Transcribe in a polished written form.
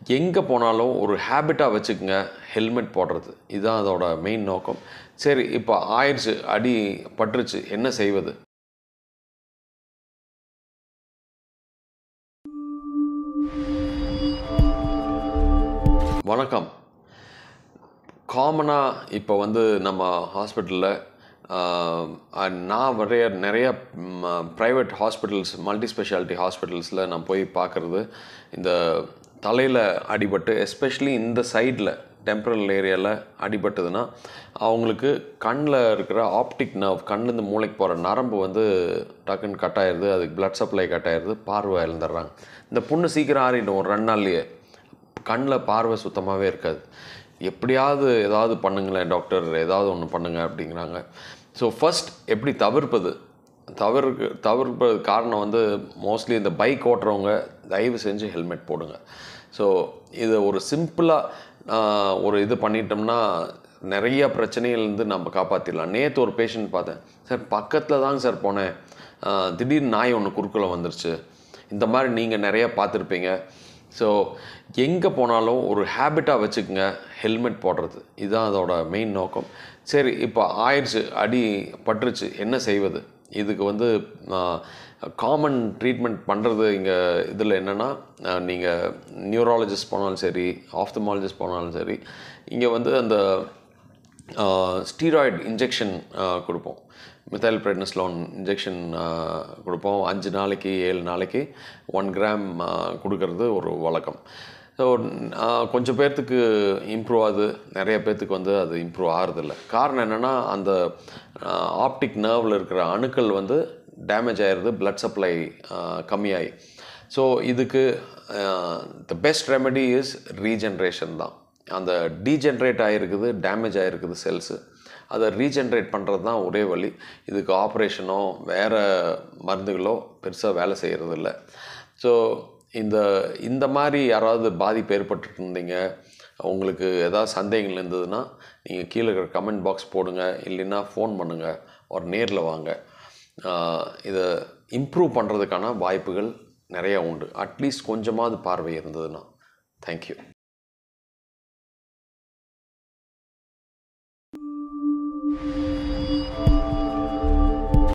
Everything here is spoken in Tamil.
எங்கே போனாலும் ஒரு ஹேபிட்டாக வச்சுக்கோங்க ஹெல்மெட் போடுறது. இதுதான் அதோட மெயின் நோக்கம். சரி, இப்போ ஆயிடுச்சு, அடி பட்டுருச்சு, என்ன செய்வது? வணக்கம். காமனாக இப்போ நம்ம ஹாஸ்பிட்டலில் நான் நிறைய ப்ரைவேட் ஹாஸ்பிட்டல்ஸ், மல்டி ஸ்பெஷாலிட்டி ஹாஸ்பிட்டல்ஸில் நான் போய் பார்க்குறது, இந்த தலையில் அடிபட்டு, எஸ்பெஷலி இந்த சைடில் டெம்பரல் ஏரியாவில் அடிபட்டதுன்னா அவங்களுக்கு கண்ணில் இருக்கிற ஆப்டிக் நர்வ், கண்ணிலேருந்து மூளைக்கு போகிற நரம்பு டக்குன்னு கட் ஆயிடுது, அதுக்கு பிளட் சப்ளை கட் ஆயிடுது, பார்வை இழந்துடுறாங்க. இந்த புண்ணு சீக்கிரம் ஆறிடும், ஒரு 2 நாள்லேயே கண்ணில் பார்வை சுத்தமாகவே இருக்காது. எப்படியாவது ஏதாவது பண்ணுங்களேன் டாக்டர், ஏதாவது ஒன்று பண்ணுங்கள் அப்படிங்கிறாங்க. ஸோ ஃபஸ்ட் எப்படி தவிர்ப்பது காரணம் மோஸ்ட்லி இந்த பைக் ஓட்டுறவங்க தயவு செஞ்சு ஹெல்மெட் போடுங்க. ஸோ இது ஒரு சிம்பிளாக ஒரு இது பண்ணிட்டோம்னா நிறைய பிரச்சனைகள்லேருந்து நம்ம காப்பாற்றிடலாம். நேற்று ஒரு பேஷண்ட் பார்த்தேன், சார் பக்கத்தில் தாங்க சார் போனேன், திடீர்னு நாய் ஒன்று குறுக்கில் வந்துருச்சு. இந்த மாதிரி நீங்கள் நிறையா பார்த்துருப்பீங்க. ஸோ எங்கே போனாலும் ஒரு ஹேபிட்டாக வச்சுக்கோங்க ஹெல்மெட் போடுறது. இதுதான் அதோட மெயின் நோக்கம். சரி, இப்போ ஆயிடுச்சு, அடி பட்டுருச்சு, என்ன செய்வது? இதுக்கு காமன் ட்ரீட்மெண்ட் பண்ணுறது இங்கே இதில் என்னென்னா, நீங்கள் நியூராலஜிஸ்ட் போனாலும் சரி, ஆப்தமாலஜிஸ்ட் போனாலும் சரி, இங்கே அந்த ஸ்டீராய்டு இன்ஜெக்ஷன் கொடுப்போம். மெத்தைல்பிரெட்னிசோலோன் இன்ஜெக்ஷன் கொடுப்போம். 5 நாளைக்கு 7 நாளைக்கு 1 கிராம் கொடுக்கறது ஒரு வழக்கம். ஸோ கொஞ்சம் பேர்த்துக்கு இம்ப்ரூவ் ஆகுது, நிறைய பேர்த்துக்கு அது இம்ப்ரூவ் ஆகிறதில்ல. காரணம் என்னென்னா, அந்த ஆப்டிக் நர்வில் இருக்கிற அணுக்கள் டேமேஜ் ஆகிடுது, பிளட் சப்ளை கம்மியாகி. ஸோ இதுக்கு the best remedy is regeneration தான். அந்த டீஜென்ரேட் ஆகிருக்குது, டேமேஜ் ஆகிருக்குது செல்ஸு, அதை ரீஜென்ரேட் பண்ணுறது தான் ஒரே வழி. இதுக்கு ஆப்ரேஷனோ வேறு மருந்துகளோ பெருசாக வேலை செய்கிறதில்ல. ஸோ இந்த மாதிரி யாராவது பாதிப்பு ஏற்பட்டுட்டு இருந்தீங்க, உங்களுக்கு ஏதாவது சந்தேகங்கள் இருந்ததுன்னா நீங்கள் கீழே இருக்கிற கமெண்ட் பாக்ஸ் போடுங்க, இல்லைன்னா ஃபோன் பண்ணுங்கள், ஒரு நேரில் வாங்க. இதை இம்ப்ரூவ் பண்ணுறதுக்கான வாய்ப்புகள் நிறையா உண்டு. அட்லீஸ்ட் கொஞ்சமாவது பார்வை இருந்ததுன்னா. தேங்க்யூ.